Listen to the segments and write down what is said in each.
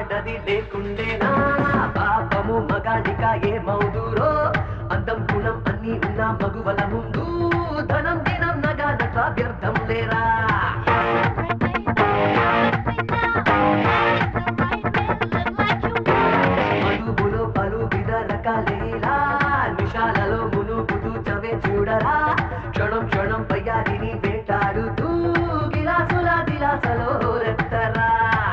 ఆడది లేకుండేనా పాపము మగాడిక ఏ మౌదురో అందం గుణం అన్ని ఉన్న మగువల ముందు ధనం దినం నగా నట వ్యర్థం లేరా మనుగులో పలు విధ రకాలేలా నిషాలలో మునుగుతూ చవే చూడరా క్షణం క్షణం పయ్యారిని వేటాడుతూ గిలాసుల దిలాసలో రెత్తరా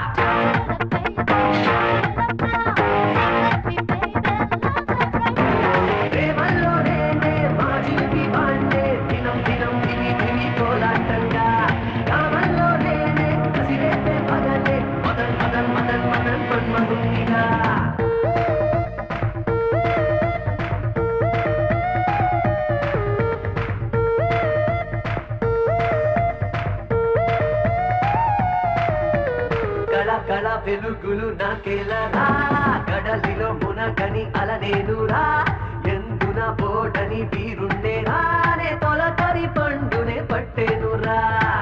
కళ వెలుగులు నాకెలరా కడలిలో మునగని అలనేనురా ఎందున బోటని వీరుండేరా నే తొలకరి పండునే పట్టేనురా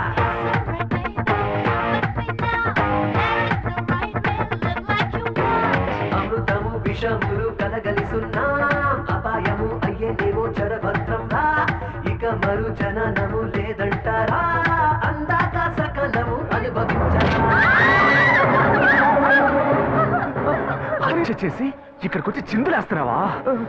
అమృతము విషములు కలగలిసున్నా అపాయము అయ్యేనేమో చరభద్రం రా ఇక మరు జననము లేదంటారా అందాక సకలము అనుభవించరా చేసి ఇక్కడికి వచ్చి చిందులేస్తున్నావా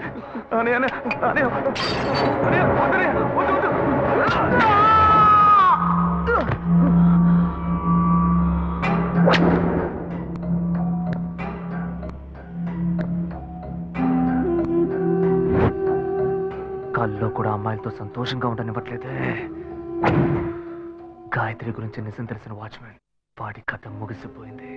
కల్లో కూడా అమ్మాయిలతో సంతోషంగా ఉండనివ్వట్లేదే గాయత్రి గురించి నిజం తెలిసిన వాచ్మెన్ వాడి కథ ముగిసిపోయింది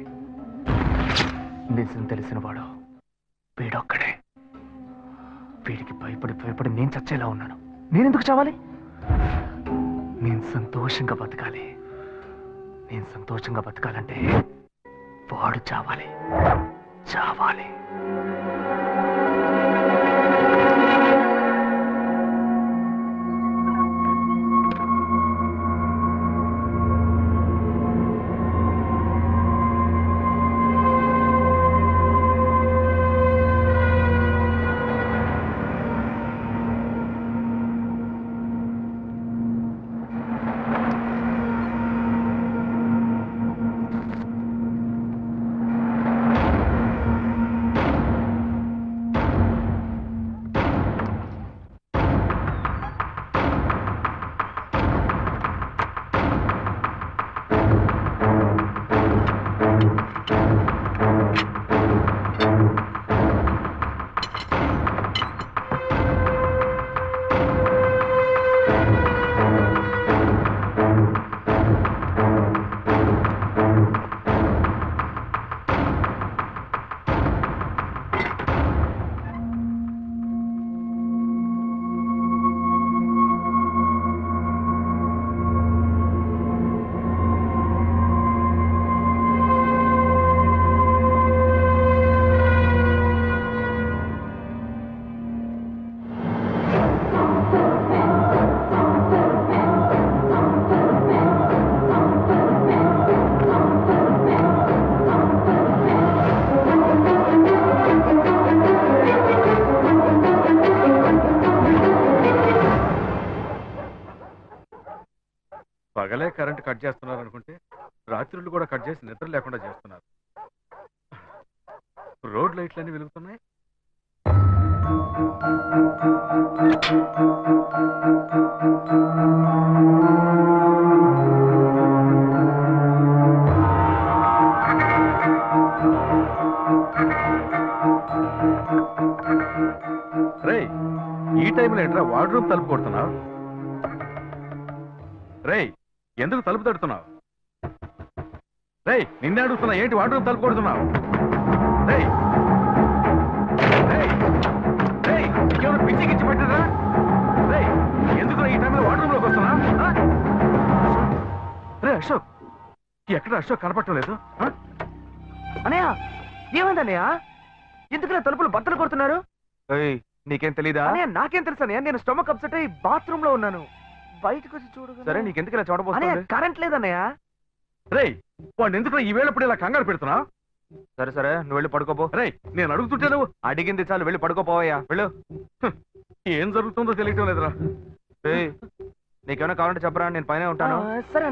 నిజం తెలిసిన వాడు వీడొక్కడే వీడికి భయపడి నేను చచ్చేలా ఉన్నాను నేనెందుకు చావాలి నేను సంతోషంగా బతకాలి నేను సంతోషంగా బతకాలంటే వాడు చావాలి చావాలి పగలే కరెంట్ కట్ చేస్తున్నారు అనుకుంటే రాత్రులు కూడా కట్ చేసి నిద్ర లేకుండా చేస్తున్నారు. రోడ్ లైట్లన్నీ వెలుగుతున్నాయి. రేయ్, ఈ టైంలో ఏంట్రా వార్డ్రూమ్ తలుపు కొడుతున్నావు? రేయ్, ఎందుకు తలుపు తడుతున్నావు? రేయ్, నిన్నే అడుగుతున్నా, ఏంటి వార్డ్రూమ్ తలుపు కొడుతున్నావు? రేయ్ రేయ్ రేయ్, ఇంకేమైనా పిచ్చి గిచ్చి పెట్టరా? రేయ్, ఎందుకు ఈ టైంలో వార్డ్రూమ్ లోకి వస్తున్నా? రే అశోక్, ఎక్కడ అశోక్ కనపడటం లేదు? అనయ్య, ఏమైంది అన్నయ్య? ఎందుకు తలుపులు బట్టలు కొడుతున్నారు? నీకేం తెలీదా? నాకేం తెలుసు అన్నయ్య, నేను స్టమక్ అప్సెట్ అయ్యి బాత్రూమ్ లో ఉన్నాను. బయటకు వచ్చి చూడు. సరే, నీకెందుకు ఇలా చూడబోతున్నా? కరెంట్ లేదన్నయ్య. రేయ్, వాడిని ఎందుకు ఈ వేళప్పుడు ఇలా కంగారు పెడుతున్నావు? సరే సరే నువ్వు వెళ్ళి పడుకోపో. రేయ్ నేను అడుగుతుంటే నువ్వు అడిగింది చాలు, వెళ్ళి పడుకోపోవయ్యా వెళ్ళు. ఏం జరుగుతుందో తెలియటం లేదురా. నీకేమైనా కావాలంటే చెప్పరా, నేను పైన ఉంటాను. సరే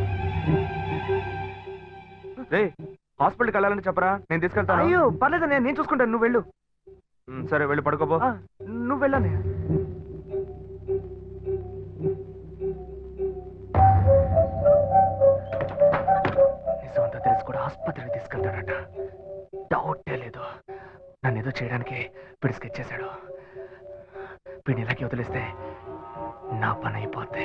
రే హాస్పిటల్కి వెళ్ళాలని చెప్పరా, నేను తీసుకెళ్తాను. అయ్యో పర్లేదు నేను చూసుకుంటాను, నువ్వు వెళ్ళు. సరే వెళ్ళి పడుకోపో. నువ్వు వెళ్ళాను. నిజమంతా తెలిసి కూడా ఆసుపత్రికి తీసుకెళ్తాడట. డౌటే లేదు. నన్ను ఏదో చేయడానికి వీడు స్కెచ్ చేశాడు. వీడిని ఇలాగే వదిలేస్తే నా పని అయిపోద్ది.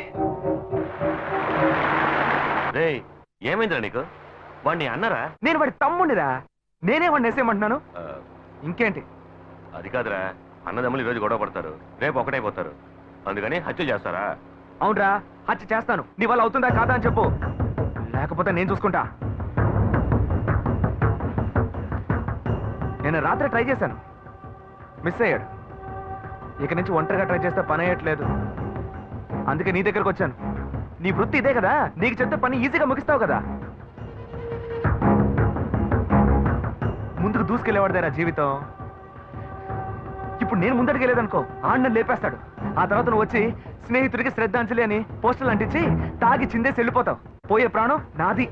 ఏమైందిరా నీకు? వాడిని అన్నారా? నేను వాడి తమ్ముడిరా, నేనే వాడిని వేసేయమంటున్నాను. ఇంకేంటి? అది కాదురా, అన్నదమ్ములు ఈరోజు గొడవ పడతారు, రేపు ఒకటైపోతారు, అందుకని హత్య చేస్తారా? అవునరా, హత్య చేస్తాను. నీ వల్ల అవుతుందా కాదా అని చెప్పు, లేకపోతే నేను చూసుకుంటా. నేను రాత్రి ట్రై చేశాను, మిస్ అయ్యాడు. ఇక నుంచి ఒంటరిగా ట్రై చేస్తే పని అయ్యట్లేదు. అందుకే నీ దగ్గరకు వచ్చాను. నీ వృత్తి ఇదే కదా, నీకు చెప్తే పని ఈజీగా ముగిస్తావు కదా. ముందుకు దూసుకెళ్ళేవాడిదేనా జీవితం. ఇప్పుడు నేను ముందడికెళ్ళేదనుకో, ఆడిని లేపేస్తాడు. ఆ తర్వాత నువ్వు వచ్చి స్నేహితుడికి శ్రద్ధాంజలి అని పోస్టర్లు అంటించి తాగి చిందేసి వెళ్ళిపోతావు. పోయే ప్రాణం నాది.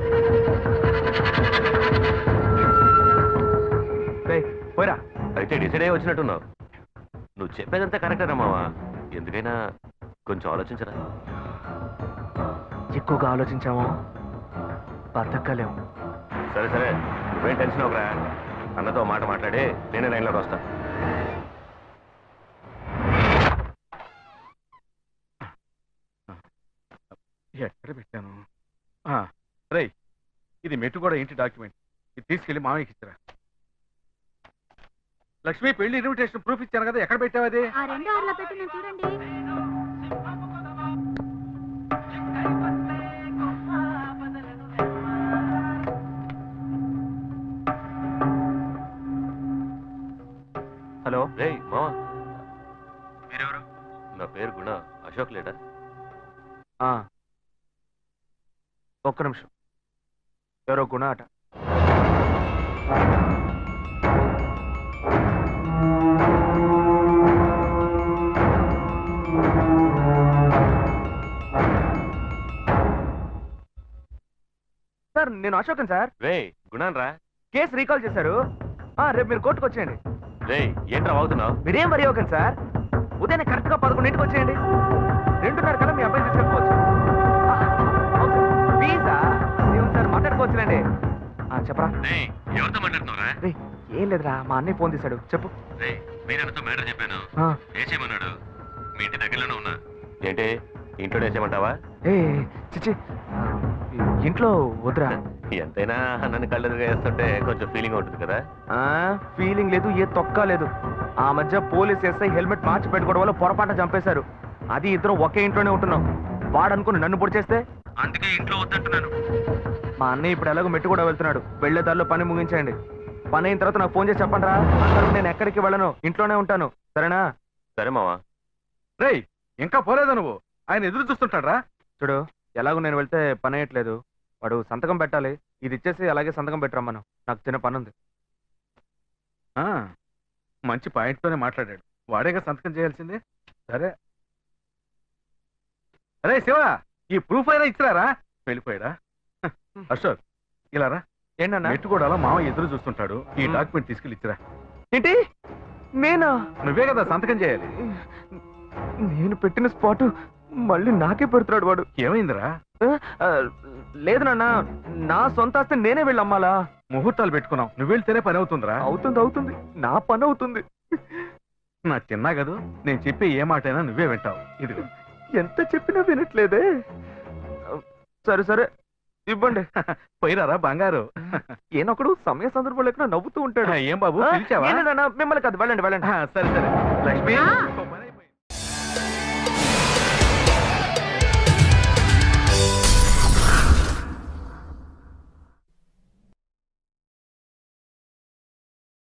పోయిరా. అయితే డిసైడ్ అయ్యి వచ్చినట్టున్నావు. నువ్వు చెప్పేదంతా కరెక్టేనా మావా? ఎందుకైనా కొంచెం ఆలోచించరా. ఎక్కువగా ఆలోచించామో బతకలేము. సరే సరే నువ్వేం టెన్షన్ అవ్వరా. అన్నతో మాట మాట్లాడి నేనే లైన్లోకి వస్తా. ఎక్కడ పెట్టాను? రేయ్ ఇది మెట్టు కూడా ఏంటి డాక్యుమెంట్, ఇది తీసుకెళ్ళి మామయ్యకి ఇచ్చిరా. లక్ష్మి పెళ్లి ఇన్విటేషన్ ప్రూఫ్ ఇచ్చాను కదా, ఎక్కడ పెట్టావు అది? చూడండి. హలో. రేయ్ మావా, మీరెవరు? నా పేరు గుణ. అశోక్ లేడా? ఒక్క నిమిషం. ఎవరో గుణ అట. సార్ నేను అశోకన్ సార్. రేయ్ గుణాన్ రా. కేసు రీకాల్ చేశారు. రేపు మీరు కోర్టుకు వచ్చేయండి. రేయ్ ఏంట్రా అవుతున్నావు? మీరేం వరి అవ్వకండి సార్. ఉదయం కరెక్ట్గా 11ంటికి వచ్చేయండి. 2:30 కల్లా మీ అబ్బాయి తీసుకెళ్ళిపోవచ్చు. ప్లీజా దేవుని సార్ మాట్లాడుకోవచ్చులేండి. చెప్పరా. ఎవరితో మాట్లాడుతున్నావురా? ఏం లేదురా, మా అన్నయ్య ఫోన్ తీశాడు. చెప్పు. మీరన్నతో మ్యాటర్ చెప్పాను, వేసేయమన్నాడు. మీ ఇంటి దగ్గరలోనే ఉన్నా. ఏంటి ఇంట్లో వేసేయమంటావా? చిచ్చి ఇంట్లో వద్దురా. ఎంతైనా నన్ను కళ్ళెదురుగా వేస్తుంటే కొంచెం ఫీలింగ్ ఉంటుంది కదా. ఫీలింగ్ లేదు, ఏ తొక్క లేదు. ఆ మధ్య పోలీస్ ఎస్ఐ హెల్మెట్ మార్చి పెట్టుకోవడం వల్ల పొరపాటు చంపేశారు. అది ఇద్దరు ఒకే ఇంట్లోనే ఉంటున్నాం. వాడనుకుని నన్ను పొడి చేస్తే అందుకే ఇంట్లో వద్దంటున్నాను. మా అన్నయ్య ఇప్పుడు ఎలాగో మెట్టు కూడా వెళ్తున్నాడు. వెళ్లే దారిలో పని ముగించండి. పని అయిన తర్వాత నాకు ఫోన్ చేసి చెప్పండి రా. అందరూ నేను ఎక్కడికి వెళ్ళను, ఇంట్లోనే ఉంటాను. సరేనా? సరే మావా. రేయ్ ఇంకా పోలేదా నువ్వు? ఆయన ఎదురు చూస్తుంటాడు రా. చూడు, ఎలాగో నేను వెళ్తే పని అయ్యట్లేదు. వాడు సంతకం పెట్టాలి. ఇది ఇచ్చేసి అలాగే సంతకం పెట్టరమ్మను. నాకు చిన్న పని ఉంది. మంచి పాయింట్తోనే మాట్లాడాడు. వాడేగా సంతకం చేయాల్సిందే. సరే అరే శివ, ఈ ప్రూఫ్ అయినా ఇచ్చిరారా? వెళ్ళిపోయాడా? అశోక్ ఇలారా. ఏంటన్నా? మెట్టు కూడా మామ ఎదురు చూస్తుంటాడు. ఈ డాక్యుమెంట్ తీసుకెళ్ళి ఇచ్చిరా. ఏంటి? నేనా? నువ్వే కదా సంతకం చేయాలి. నేను పెట్టిన స్పాటు మళ్ళీ నాకే పెడుతున్నాడు వాడు. ఏమైందిరా? లేదు నాన్న, నా సొంత ఆస్తి నేనే వెళ్ళి అమ్మాలా. ముహూర్తాలు పెట్టుకున్నావు, నువ్వు వెళ్తేనే పని అవుతుందిరా. అవుతుంది అవుతుంది, నా పని అవుతుంది. నా చిన్నా కదూ, నేను చెప్పే ఏ మాటైనా నువ్వే వింటావు. ఇదిగో. ఎంత చెప్పినా వినట్లేదే. సరే సరే ఇవ్వండి. పోయిరారా బంగారు. ఏనొకడు సమయ సందర్భం లేకుండా నవ్వుతూ ఉంటాడు. ఏం బాబు పిలిచావా? మిమ్మల్ని కాదు, వెళ్ళండి వెళ్ళండి. సరే సరే లక్ష్మి